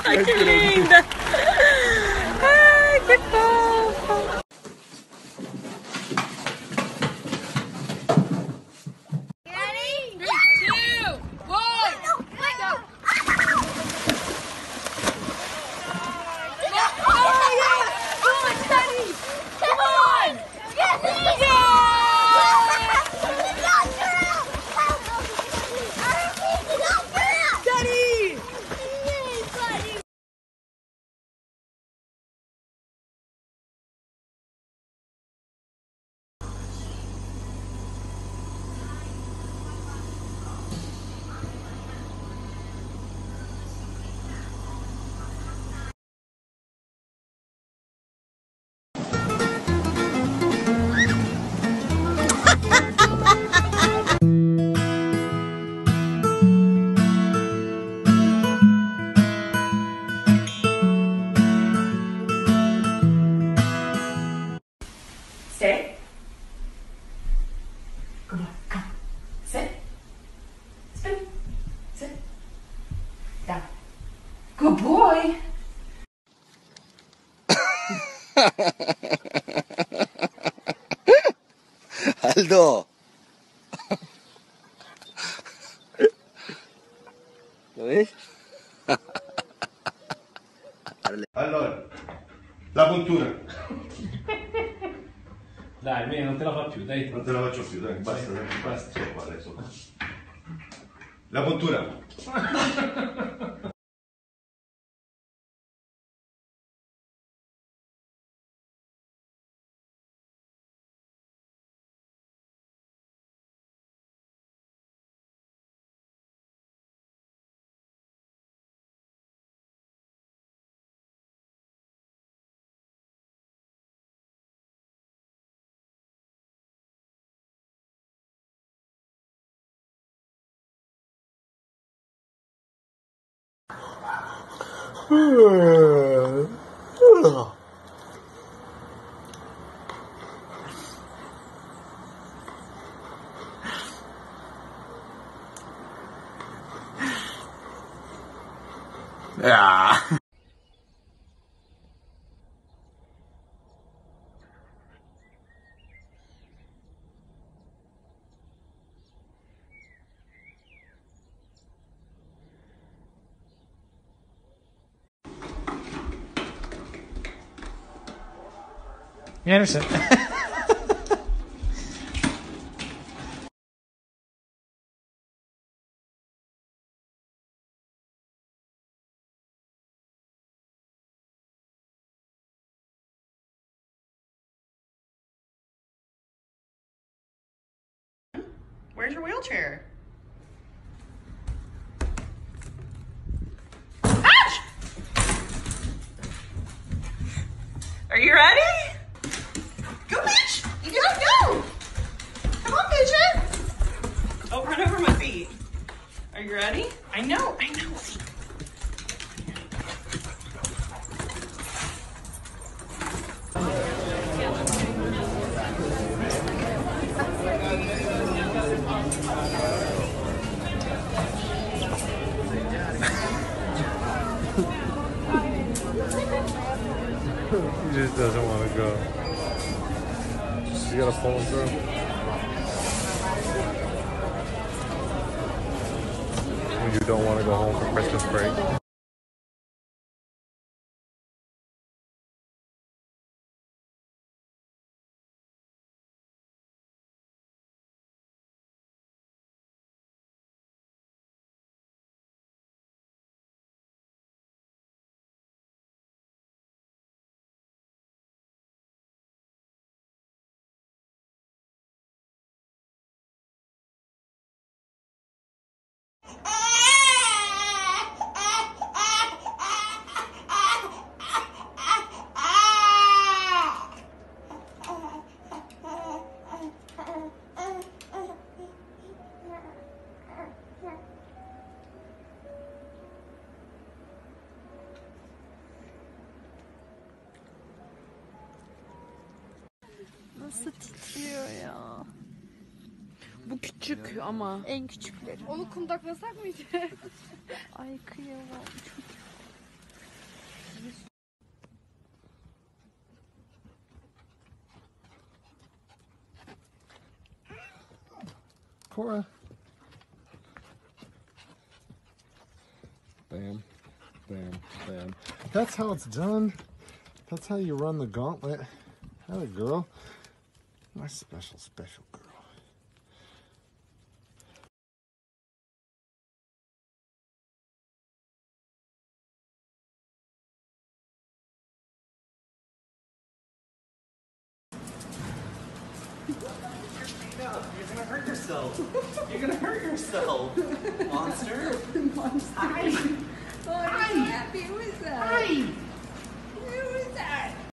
Que linda! Ai, que fofa! Stay. Good boy. Come. Sit. Spin. Sit. Down. Good boy. Aldo. ¿Lo ves? Allora, la puntura. Dai, me non te la fa più, dai. Non te la faccio più, dai, basta, basta. Qua adesso. La puntura. Yeah. Anderson. Where's your wheelchair? Ouch! Are you ready? Go, bitch! You gotta go! Come on, bitch! Oh, run over my feet. Are you ready? I know. He just doesn't want to go. You gotta pull him through. When you don't want to go home for Christmas break. Nasıl titriyor ya? Bu küçük ama. En küçükleri. Onu kundaklasak mıydı? Ay kıyamam. Cora. Bam, bam, bam. That's how it's done. That's how you run the gauntlet. That a girl. My special, special girl. You're gonna hurt yourself. You're gonna hurt yourself. Monster. Monster. Hi. Oh, I'm happy with that. Hi.